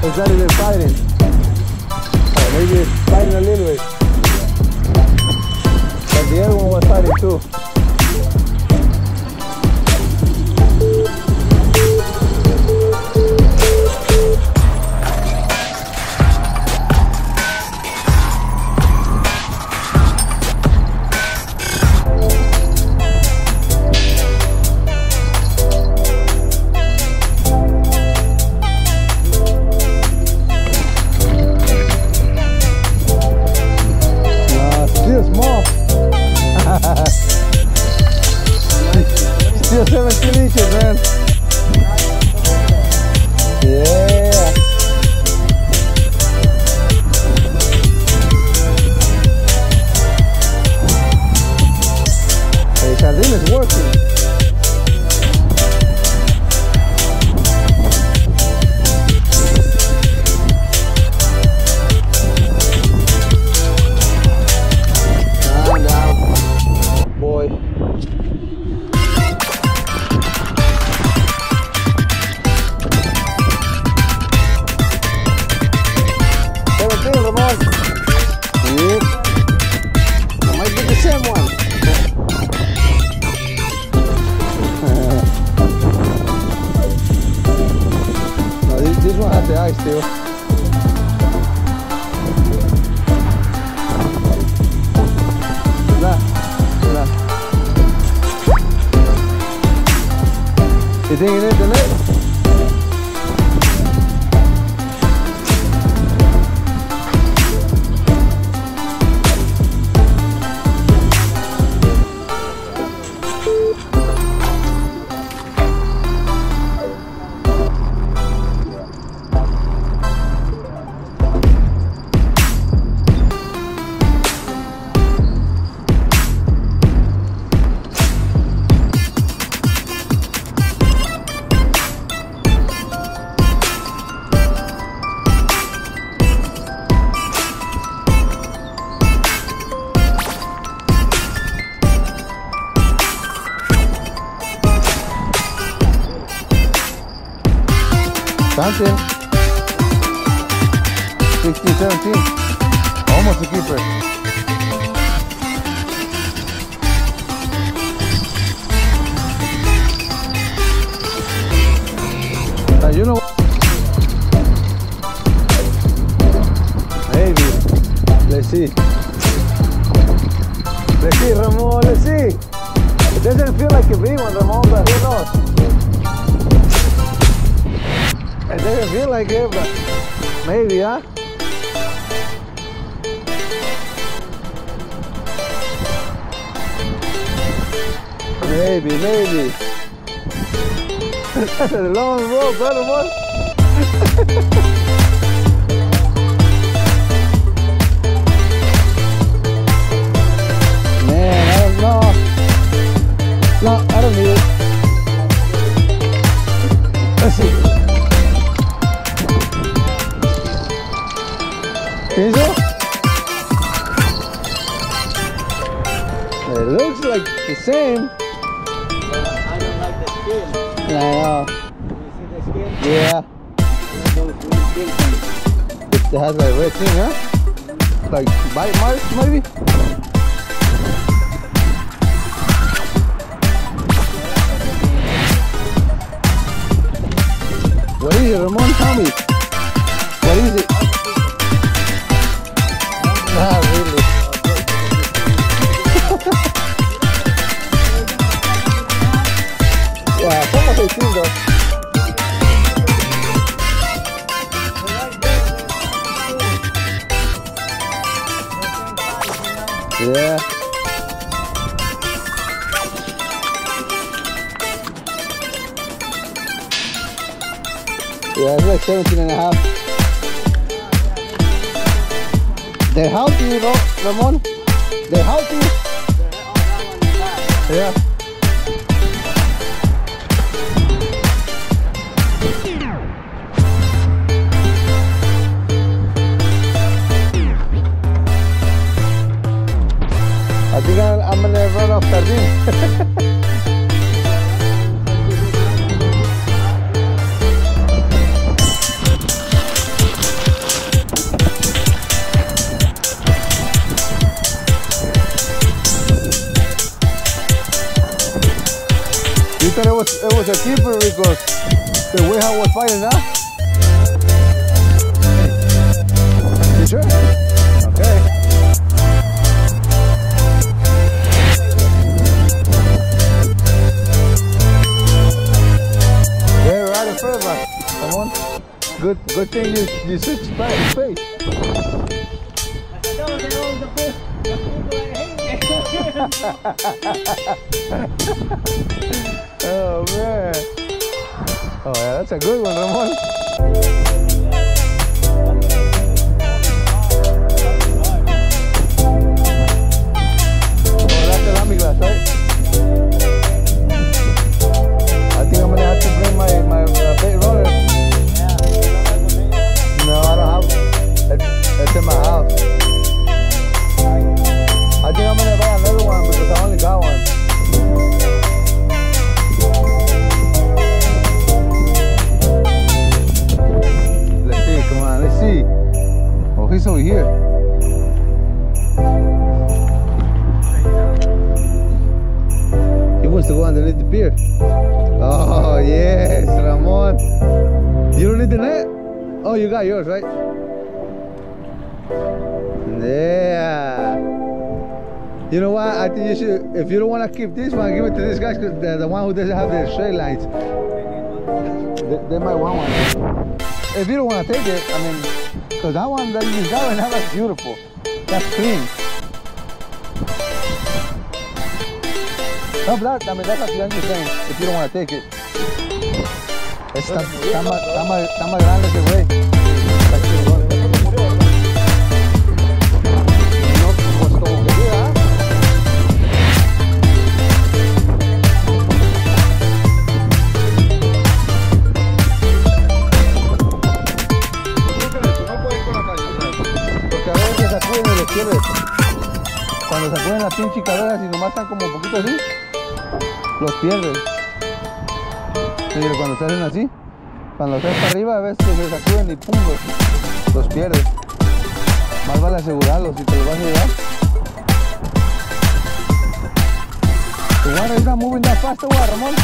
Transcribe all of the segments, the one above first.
It's not even fighting. Oh, maybe it's fighting a little bit. But the other one was fighting too. Still 17 inches, man. Yeah. Hey, Sardine is working. Calm down, boy. Ramon. Yep. That might be the same one. No, this one has the eye still. Nah. You think it is the net? Something. 16, 17. Almost a keeper. You know, maybe. Let's see. Let's see, Ramon. Let's see. It doesn't feel like a big one, Ramon, but who knows? It doesn't feel like it, but maybe, huh? Maybe. That's a long rope, brother, boy. Man, I don't know. No, I don't need it. Let's see. Is it? It looks like the same. I don't like the skin. I know. You see the skin? Yeah. It has like red thing, huh? Like bite marks, maybe? What is it, Ramon? Tell me. What is it? Not really. Yeah, somos 18 though. Yeah. Yeah, it's like 17 and a half. They're healthy, you know, Ramon. They're healthy. Yeah. I think I'm gonna run off sardine. thought it was a keeper because the way how was fighting now. You sure? Okay. Yeah, right in front of us. Come on. Good thing you switched his face. Oh man. Oh yeah, that's a good one, Ramon. Oh, that's the lambi glass, right? I think I'm gonna have to bring my bait roller. No, I don't have. It's in my house. I think I'm gonna buy another one because I only got one. Let's see, come on, let's see. Oh, he's over here. He wants to go underneath the pier. Oh, yes, Ramon. You don't need the net? Oh, you got yours, right? Yeah. You know what? I think you should, if you don't want to keep this one, give it to this guy, because the one who doesn't have the straight lines. They might want one. If you don't want to take it, I mean, because that one that you got right now, that's beautiful. That's clean. No, but that, I mean, that's what I'm just saying, if you don't want to take it. Está más grande ese güey. Cuando sacuden las pinches caderas y nomás están como un poquito así, los pierdes. Pero cuando se hacen así, cuando estás para arriba, a veces se sacuden y pum, los pierdes. Más vale asegurarlos si te los vas a llevar. The water is not moving that fast, Ramon.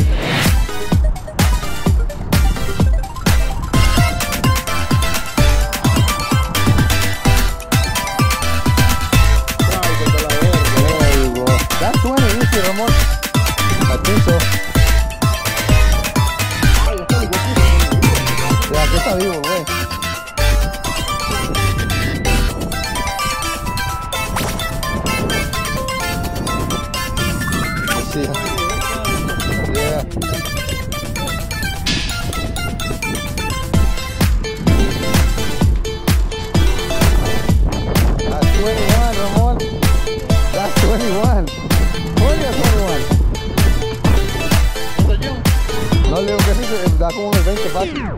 That's 20 easy, Ramon. I think so. Ya, aquí está vivo, güey. Sí. Yeah. That's 21, Ramon. That's 21. No le digo que sí, da como unos 20 fácil. 20,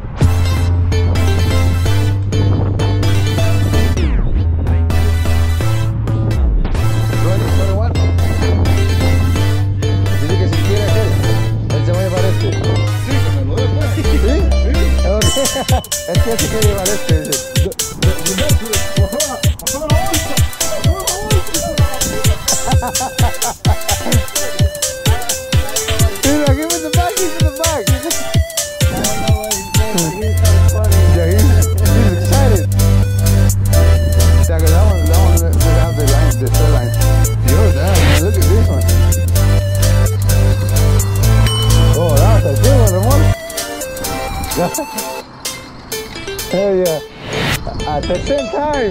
21. Dice que si quiere hacer, él se va a llevar este. Sí, que me lo dé pues. ¿Sí? Sí. Es que él se quiere llevar este. Mira, give me the bag, give me the bag. Yeah, he's excited. Yeah, that one doesn't have the line, the third line. Yo, damn, man, look at this one. Oh, that was a good one, Ramon. Hell yeah. At the same time.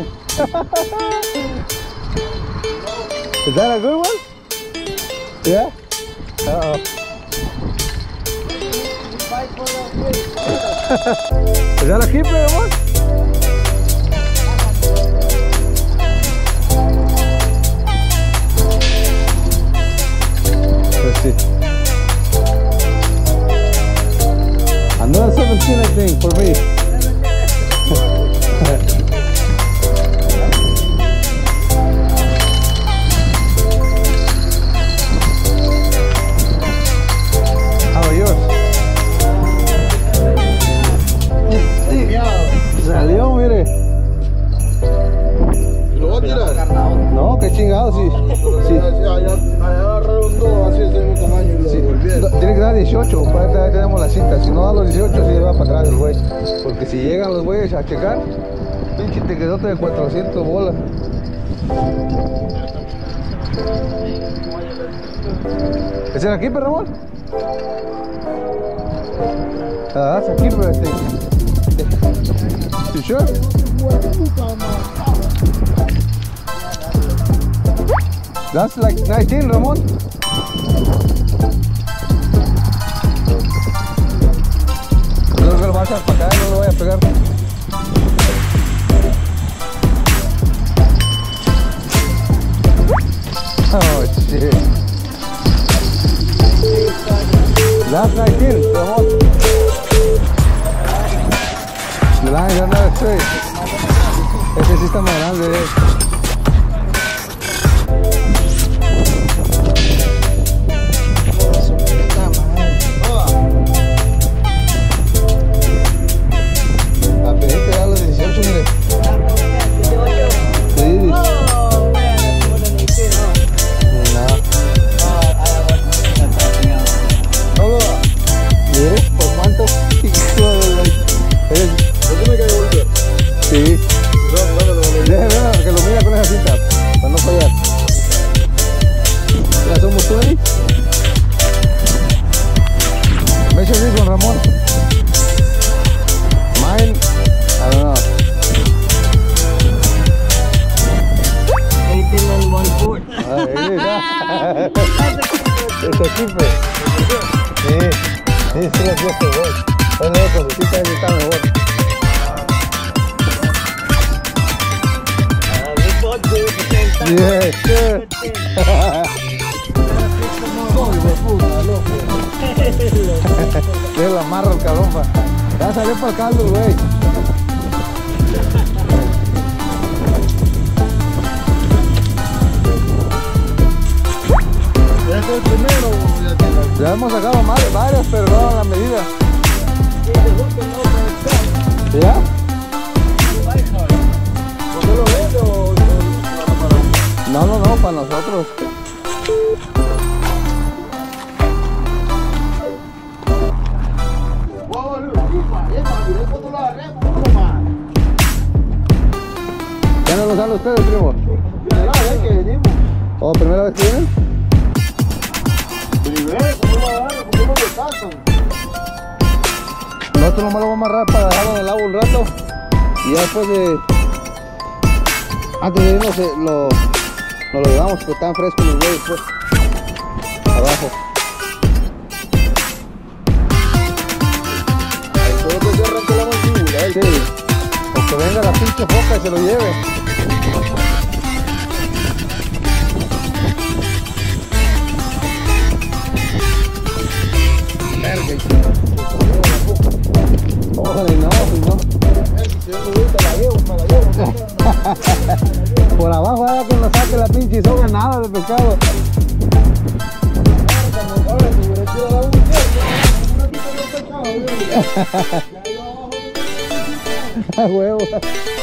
Is that a good one? Yeah? Uh-oh. Is that a keeper, Ramon? Let's see. Another 17, I think, for me. How are yours? Salió, mire. ¿Lo va a tirar? No, qué chingado, sí. Sí. Allá redondó, así es del mismo tamaño y lo devolvieron. Tiene 18, ya tenemos la cita. Si no a los 18, sí va para atrás el güey. Porque si llegan los güeyes a checar, pinche tiquetote de 400 bolas. ¿Es aquí, pero Ramón? Ah, it's aquí, pero You sure? That's like 19, Ramón. Creo que lo vas a echar para acá, no lo voy a pegar. Oh shit. That's 19, Ramón. The line is not straight. Ese sí está más grande, Sí. Déjame que lo mira con esa cinta para no fallar. Ya somos 20. Measure this one, Ramón. Mine, I don't know. 18 and 1/4. Es a keeper. Sí, sí, la fiesta, güey. Ponle con su cita, está mejor. Yeah, sure. Le amarra el cabrón, pa. Ya salió para el caldo, güey. ¿Es el primero? Ya hemos sacado varias, pero no a la medida. ¿Ya? ¿Por qué lo vende o No, para nosotros. ¿Ya no lo salen ustedes, primo? primera vez que venimos? ¿O primera vez que vienen? Primero, ¿cómo lo agarran? ¿Cómo lo sacan? Nosotros nomás lo vamos a amarrar para dejarlo en el agua un rato. Y ya después de... Antes de irnos nos lo llevamos porque están frescos los güeyes pues. Abajo. Solo que se arranque la mandíbula, Sí. O que venga la pinche foca y se lo lleve. Ojalá y no, pues no. Si yo me la llevo. Por abajo haga que nos saque la pinche soga, nada de pescado. A huevo.